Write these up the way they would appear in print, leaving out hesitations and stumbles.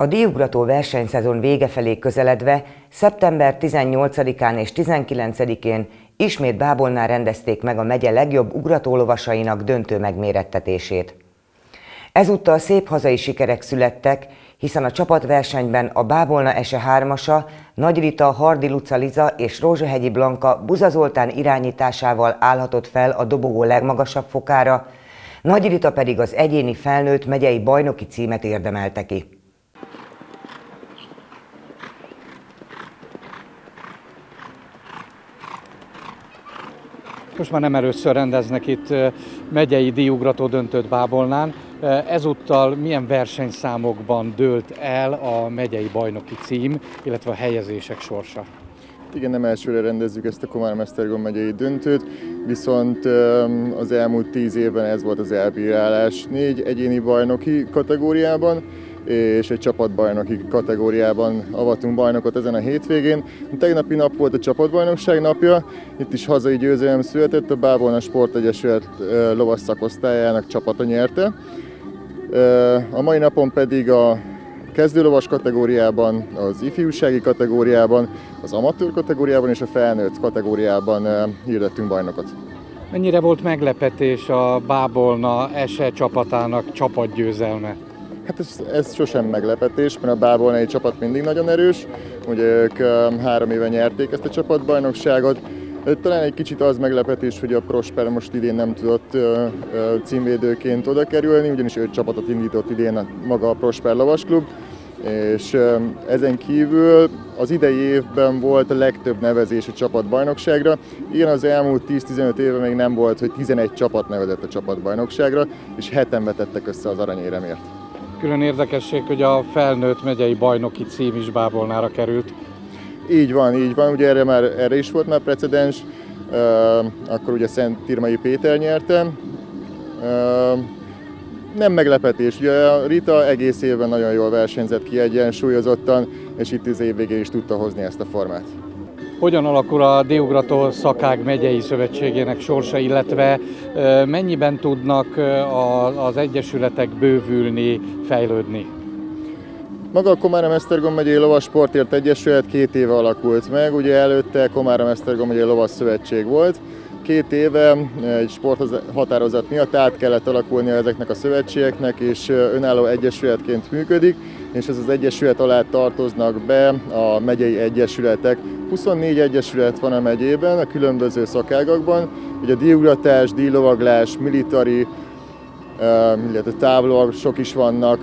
A díjugrató versenyszezon vége felé közeledve szeptember 18-án és 19-én ismét Bábolnál rendezték meg a megye legjobb ugratólovasainak döntő megmérettetését. Ezúttal szép hazai sikerek születtek, hiszen a csapatversenyben a Bábolna SE 3-asa Nagy Rita, Hardi Luca Liza és Rózsahegyi Blanka Buza Zoltán irányításával állhatott fel a dobogó legmagasabb fokára, Nagy Rita pedig az egyéni felnőtt megyei bajnoki címet érdemelte ki. Most már nem először rendeznek itt megyei díjugrató döntőt Bábolnán. Ezúttal milyen versenyszámokban dőlt el a megyei bajnoki cím, illetve a helyezések sorsa? Igen, nem elsőre rendezzük ezt a Komárom-Esztergom megyei döntőt, viszont az elmúlt 10 évben ez volt az elbírálás. 4 egyéni bajnoki kategóriában és egy csapatbajnoki kategóriában avatunk bajnokot ezen a hétvégén. A tegnapi nap volt a csapatbajnokság napja, itt is hazai győzelem született, a Bábolna Sportegyesület lovas szakosztályának csapata nyerte. A mai napon pedig a kezdőlovas kategóriában, az ifjúsági kategóriában, az amatőr kategóriában és a felnőtt kategóriában hirdettünk bajnokot. Mennyire volt meglepetés a Bábolna SE csapatának csapatgyőzelme? Hát ez sosem meglepetés, mert a bábolnai csapat mindig nagyon erős. Ugye ők 3 éve nyerték ezt a csapatbajnokságot. Talán egy kicsit az meglepetés, hogy a Prosper most idén nem tudott címvédőként oda kerülni, ugyanis 5 csapatot indított idén maga a Prosper Lovasklub. És ezen kívül az idei évben volt a legtöbb nevezés a csapatbajnokságra. Ilyen az elmúlt 10-15 éve még nem volt, hogy 11 csapat nevezett a csapatbajnokságra, és 7-en vetettek össze az aranyéremért. Külön érdekesség, hogy a felnőtt megyei bajnoki cím is Bábolnára került. Így van. Ugye erre is volt már precedens, akkor ugye Szent Irmai Péter nyerte. Nem meglepetés, ugye a Rita egész évben nagyon jól versenyzett, kiegyensúlyozottan, és itt az év végén is tudta hozni ezt a formát. Hogyan alakul a díjugrató szakág megyei szövetségének sorsa, illetve mennyiben tudnak az egyesületek bővülni, fejlődni? Maga a Komárom-Esztergom megyei Lovassportért Egyesület 2 éve alakult meg, ugye előtte Komárom-Esztergom megyei Lovasszövetség volt. 2 éve egy sporthatározat miatt át kellett alakulnia ezeknek a szövetségeknek, és önálló egyesületként működik, és ez az egyesület alá tartoznak be a megyei egyesületek. 24 egyesület van a megyében, a különböző szakágakban, ugye a díjugratás, díjlovaglás, militari, illetve távlovasok is vannak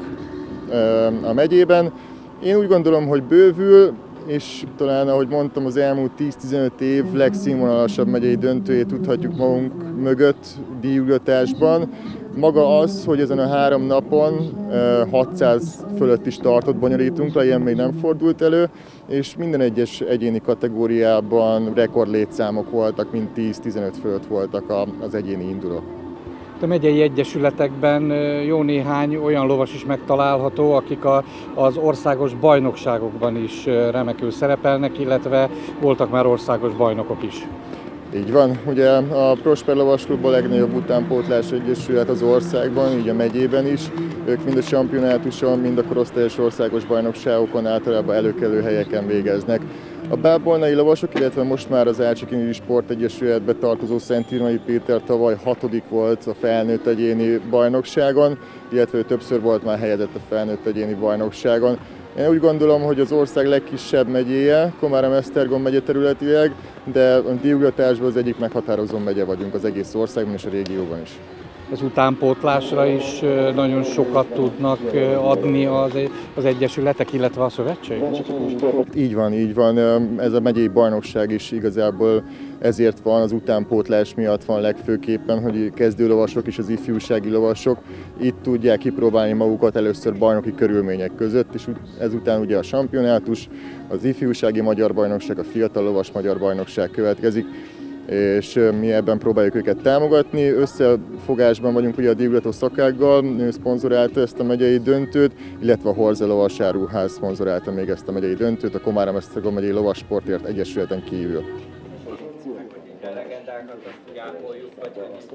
a megyében. Én úgy gondolom, hogy bővül, és talán, ahogy mondtam, az elmúlt 10-15 év legszínvonalasabb megyei döntőjét tudhatjuk magunk mögött díjugratásban. Maga az, hogy ezen a 3 napon 600 fölött is tartott bonyolítunk le, ilyen még nem fordult elő, és minden egyes egyéni kategóriában rekordlétszámok voltak, mint 10-15 fölött voltak az egyéni indulók. A megyei egyesületekben jó néhány olyan lovas is megtalálható, akik az országos bajnokságokban is remekül szerepelnek, illetve voltak már országos bajnokok is. Így van, ugye a Prosper Lovasklub a legnagyobb utánpótlás egyesület az országban, így a megyében is. Ők mind a championátuson, mind a korosztályos országos bajnokságokon általában előkelő helyeken végeznek. A bábolnai lovasok, illetve most már az Ácsikinyi Sportegyesületbe tartozó Szent Irmai Péter tavaly 6. volt a felnőtt egyéni bajnokságon, illetve ő többször volt már helyezett a felnőtt egyéni bajnokságon. Én úgy gondolom, hogy az ország legkisebb megyéje, Komárom-Esztergom megye területileg, de a díjugratásban az egyik meghatározó megye vagyunk az egész országban és a régióban is. Az utánpótlásra is nagyon sokat tudnak adni az egyesületek, illetve a szövetség? Így van. Ez a megyei bajnokság is igazából ezért van, az utánpótlás miatt van legfőképpen, hogy kezdőlovasok és az ifjúsági lovasok itt tudják kipróbálni magukat először bajnoki körülmények között, és ezután ugye a championátus, az ifjúsági magyar bajnokság, a fiatal lovas magyar bajnokság következik, és mi ebben próbáljuk őket támogatni. Összefogásban vagyunk ugye a díjugrató szakággal, ő szponzorálta ezt a megyei döntőt, illetve a Horze Lovasáruház szponzorálta még ezt a megyei döntőt, a Komárom-Esztergom megyei Lovassportért Egyesületen kívül. pályákat, azt így ápoljuk, vagy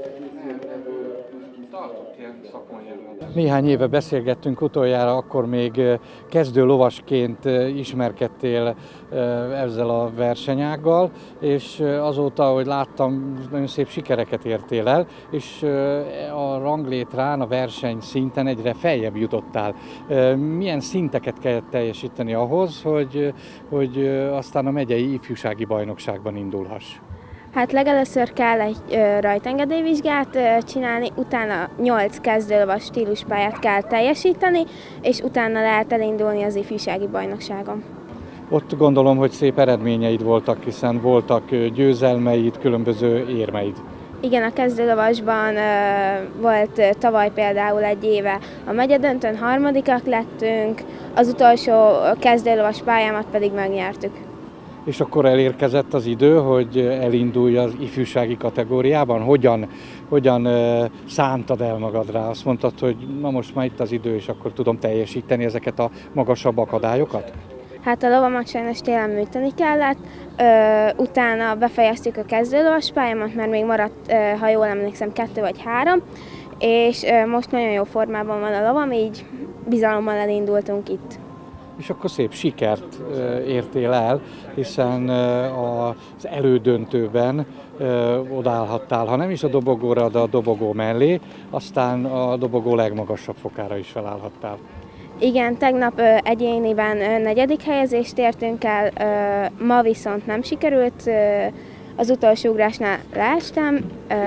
néhány éve beszélgettünk utoljára, akkor még kezdő lovasként ismerkedtél ezzel a versenyággal, és azóta, ahogy láttam, nagyon szép sikereket értél el, és a ranglétrán, a verseny szinten egyre feljebb jutottál. Milyen szinteket kell teljesíteni ahhoz, hogy aztán a megyei ifjúsági bajnokságban indulhass? Hát legelőször kell egy rajtengedélyvizsgát csinálni, utána 8 kezdőlovas stíluspályát kell teljesíteni, és utána lehet elindulni az ifjúsági bajnokságon. Ott gondolom, hogy szép eredményeid voltak, hiszen voltak győzelmeid, különböző érmeid. Igen, a kezdőlovasban volt tavaly például egy éve a megyedöntőn harmadikak lettünk, az utolsó kezdőlovas pályámat pedig megnyertük. És akkor elérkezett az idő, hogy elindulj az ifjúsági kategóriában? Hogyan szántad el magadra? Azt mondtad, hogy na most már itt az idő, és akkor tudom teljesíteni ezeket a magasabb akadályokat? Hát a lovamat sajnos télen műteni kellett, utána befejeztük a kezdőlovas pályámat, mert még maradt, ha jól emlékszem, 2 vagy 3, és most nagyon jó formában van a lovam, így bizalommal elindultunk itt. És akkor szép sikert értél el, hiszen az elődöntőben odaállhattál, ha nem is a dobogóra, de a dobogó mellé, aztán a dobogó legmagasabb fokára is felállhattál. Igen, tegnap egyéniben 4. helyezést értünk el, ma viszont nem sikerült, az utolsó ugrásnál leestem,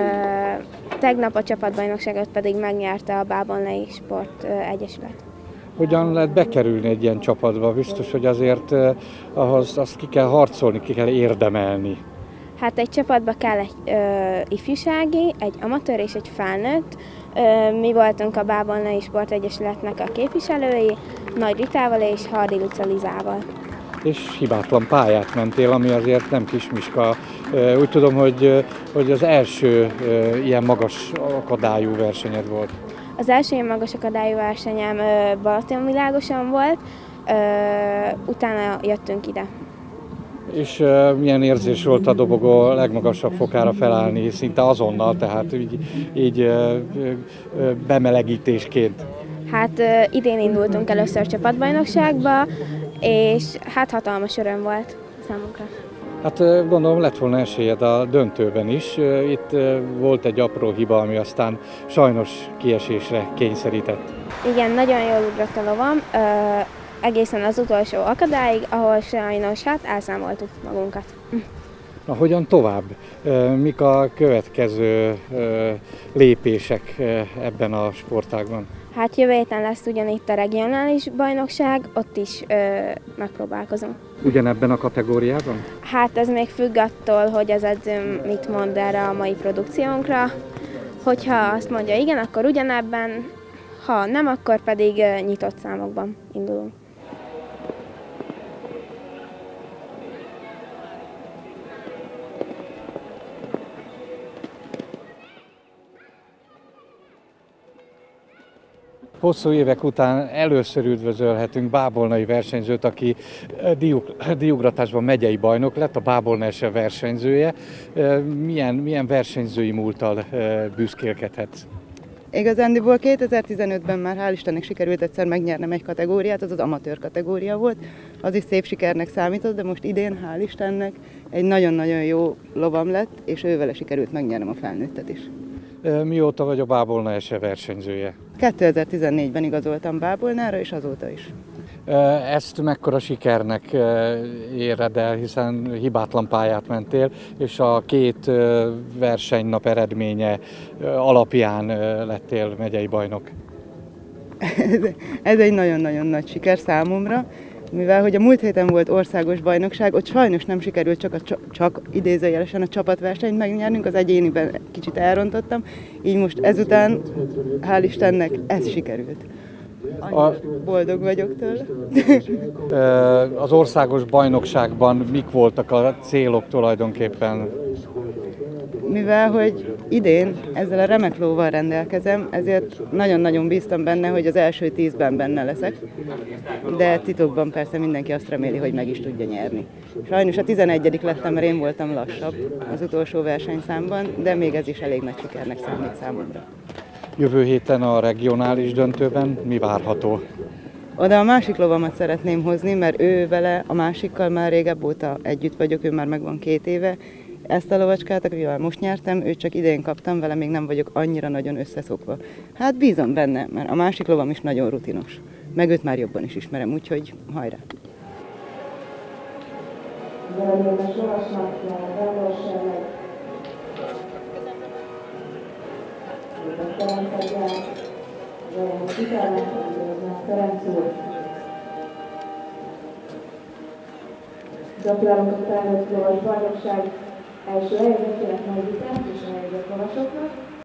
tegnap a csapatbajnokságot pedig megnyerte a Bábolnai Sport Egyesület. Hogyan lehet bekerülni egy ilyen csapatba? Biztos, hogy azért ahhoz azt ki kell harcolni, ki kell érdemelni. Hát egy csapatba kell egy ifjúsági, egy amatőr és egy felnőtt. Mi voltunk a Bábolnai Sport Egyesületnek a képviselői, Nagy Ritával és Hardi Luca Lizával. És hibátlan pályát mentél, ami azért nem kismiska. Úgy tudom, hogy az első ilyen magas akadályú versenyed volt. Az első ilyen magas akadályú versenyem Balatonvilágoson volt, utána jöttünk ide. És milyen érzés volt a dobogó legmagasabb fokára felállni, szinte azonnal, tehát így bemelegítésként? Hát idén indultunk először csapatbajnokságba, és hát hatalmas öröm volt számunkra. Hát gondolom lett volna esélyed a döntőben is. Itt volt egy apró hiba, ami aztán sajnos kiesésre kényszerített. Igen, nagyon jól ugrott a lovam, egészen az utolsó akadályig, ahol sajnos hát elszámoltuk magunkat. Na, hogyan tovább? Mik a következő lépések ebben a sportágban? Hát jövő héten lesz ugyanitt a regionális bajnokság, ott is megpróbálkozunk. Ugyanebben a kategóriában? Hát ez még függ attól, hogy az edzőm mit mond erre a mai produkciónkra. Hogyha azt mondja igen, akkor ugyanebben, ha nem, akkor pedig nyitott számokban indulunk. Hosszú évek után először üdvözölhetünk bábolnai versenyzőt, aki díjugratásban megyei bajnok lett, a Bábolna SE versenyzője. Milyen versenyzői múlttal büszkélkedhetsz? Igazándiból 2015-ben már hál' Istennek sikerült egyszer megnyernem egy kategóriát, az az amatőr kategória volt. Az is szép sikernek számított, de most idén hál' Istennek egy nagyon-nagyon jó lovam lett, és ővele sikerült megnyernem a felnőttet is. Mióta vagy a Bábolna SE versenyzője? 2014-ben igazoltam Bábolnára, és azóta is. Ezt mekkora sikernek éred el, hiszen hibátlan pályát mentél, és a 2 versenynap eredménye alapján lettél megyei bajnok. Ez egy nagyon-nagyon nagy siker számomra, mivel hogy a múlt héten volt országos bajnokság, ott sajnos nem sikerült csak idézőjelesen a csapatversenyt megnyernünk, az egyéniben kicsit elrontottam, így most ezután, hál' Istennek, ez sikerült. Boldog vagyok tőle. Az országos bajnokságban mik voltak a célok tulajdonképpen? Mivel, hogy idén ezzel a remek lóval rendelkezem, ezért nagyon-nagyon bíztam benne, hogy az első 10-ben benne leszek, de titokban persze mindenki azt reméli, hogy meg is tudja nyerni. Sajnos a 11. lettem, mert én voltam lassabb az utolsó versenyszámban, de még ez is elég nagy sikernek számít számomra. Jövő héten a regionális döntőben mi várható? Oda a másik lovamat szeretném hozni, mert ő vele, a másikkal már régebb óta együtt vagyok, ő már megvan 2 éve. Ezt a lovacskát, akivel most nyertem, őt csak idén kaptam, vele még nem vagyok annyira nagyon összeszokva. Hát bízom benne, mert a másik lovam is nagyon rutinos. Meg őt már jobban is ismerem, úgyhogy hajrá! Gratulálunk a felnőtt lovas bajnokság első helyezettének, Nagy Vitát és a helyezett lovasoknak.